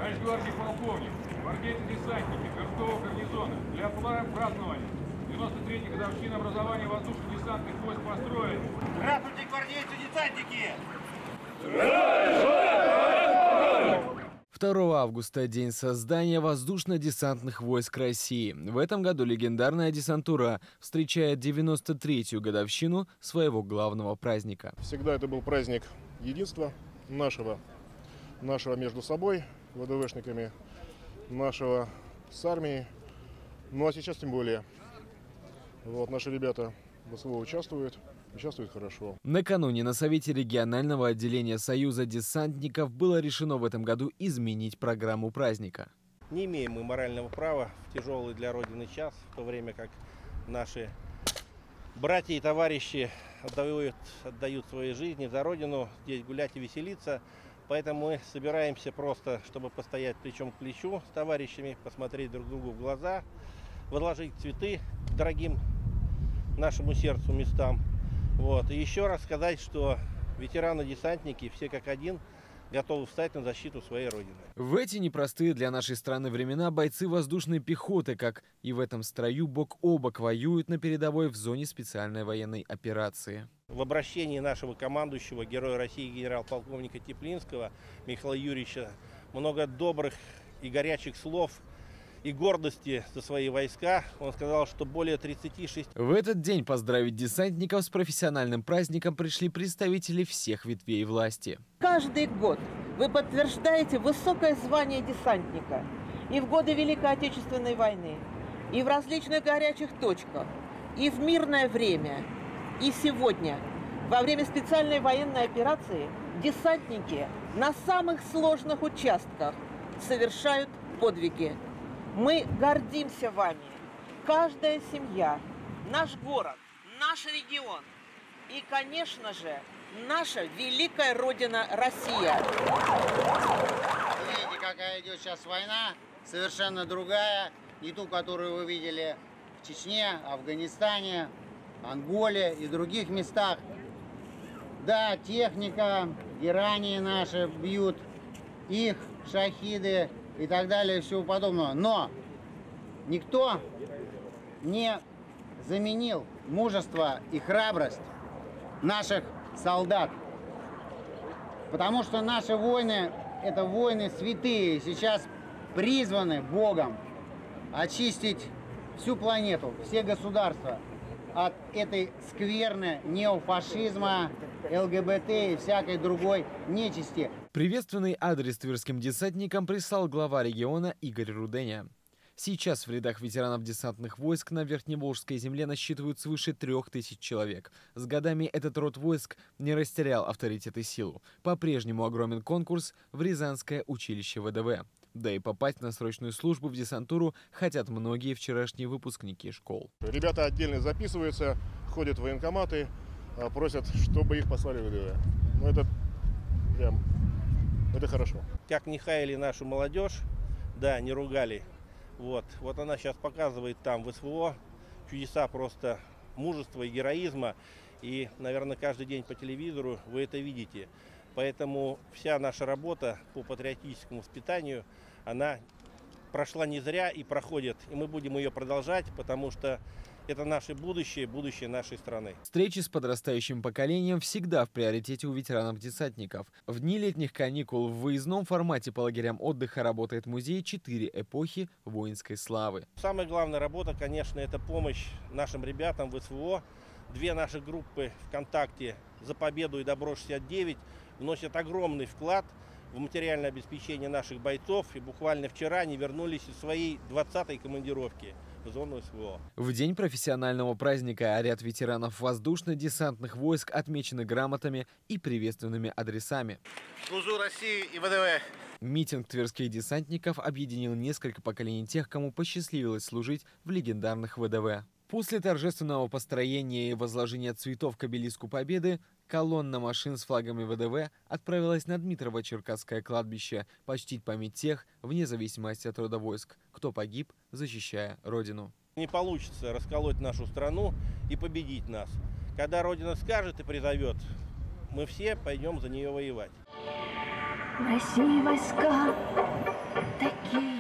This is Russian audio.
Товарищ гвардии полковник, гвардейцы-десантники Тверского гарнизона для празднования 93-й годовщины образования воздушно-десантных войск построили. Здравствуйте, гвардейцы-десантники! 2 августа – день создания воздушно-десантных войск России. В этом году легендарная десантура встречает 93-ю годовщину своего главного праздника. Всегда это был праздник единства нашего между собой, ВДВшниками, нашего с армией. Ну а сейчас тем более. Вот наши ребята в СВО участвуют хорошо. Накануне на Совете регионального отделения Союза десантников было решено в этом году изменить программу праздника. Не имеем мы морального права в тяжелый для Родины час, в то время как наши братья и товарищи отдают свои жизни за Родину, здесь гулять и веселиться. Поэтому мы собираемся просто, чтобы постоять плечом к плечу с товарищами, посмотреть друг другу в глаза, возложить цветы к дорогим нашему сердцу местам. Вот. И еще раз сказать, что ветераны-десантники все как один готовы встать на защиту своей Родины. В эти непростые для нашей страны времена бойцы воздушной пехоты, как и в этом строю, бок о бок воюют на передовой в зоне специальной военной операции. В обращении нашего командующего, героя России генерал-полковника Теплинского Михаила Юрьевича много добрых и горячих слов и гордости за свои войска. Он сказал, что более 36... В этот день поздравить десантников с профессиональным праздником пришли представители всех ветвей власти. Каждый год вы подтверждаете высокое звание десантника и в годы Великой Отечественной войны, и в различных горячих точках, и в мирное время, и сегодня. Во время специальной военной операции десантники на самых сложных участках совершают подвиги. Мы гордимся вами. Каждая семья, наш город, наш регион и, конечно же, наша великая Родина Россия. Видите, какая идет сейчас война, совершенно другая, не ту, которую вы видели в Чечне, Афганистане, Анголе и других местах. Да, техника, герани наши бьют, их шахиды и так далее, и всего подобного. Но никто не заменил мужество и храбрость наших солдат. Потому что наши войны – это войны святые, сейчас призваны Богом очистить всю планету, все государства от этой скверны неофашизма, ЛГБТ и всякой другой нечисти. Приветственный адрес тверским десантникам прислал глава региона Игорь Руденя. Сейчас в рядах ветеранов десантных войск на Верхневолжской земле насчитывают свыше 3000 человек. С годами этот род войск не растерял авторитет и силу. По-прежнему огромен конкурс в Рязанское училище ВДВ. Да и попасть на срочную службу в десантуру хотят многие вчерашние выпускники школ. Ребята отдельно записываются, ходят в военкоматы, просят, чтобы их послали в ВДВ. Ну это хорошо. Как не хаяли нашу молодежь, да, не ругали. Вот она сейчас показывает там в СВО чудеса просто мужества и героизма. И, наверное, каждый день по телевизору вы это видите. Поэтому вся наша работа по патриотическому воспитанию, она прошла не зря и проходит. И мы будем ее продолжать, потому что это наше будущее, будущее нашей страны. Встречи с подрастающим поколением всегда в приоритете у ветеранов-десантников. В дни летних каникул в выездном формате по лагерям отдыха работает музей «4 эпохи воинской славы». Самая главная работа, конечно, это помощь нашим ребятам в СВО. Две наши группы ВКонтакте «За победу» и «Добро-69» вносят огромный вклад в материальное обеспечение наших бойцов. И буквально вчера они вернулись из своей 20-й командировки в зону СВО. В день профессионального праздника ряд ветеранов воздушно-десантных войск отмечены грамотами и приветственными адресами. Служу России и ВДВ. Митинг тверских десантников объединил несколько поколений тех, кому посчастливилось служить в легендарных ВДВ. После торжественного построения и возложения цветов к обелиску Победы колонна машин с флагами ВДВ отправилась на Дмитрово-Черкасское кладбище почтить память тех, вне зависимости от рода войск, кто погиб, защищая Родину. Не получится расколоть нашу страну и победить нас. Когда Родина скажет и призовет, мы все пойдем за нее воевать. В России войска такие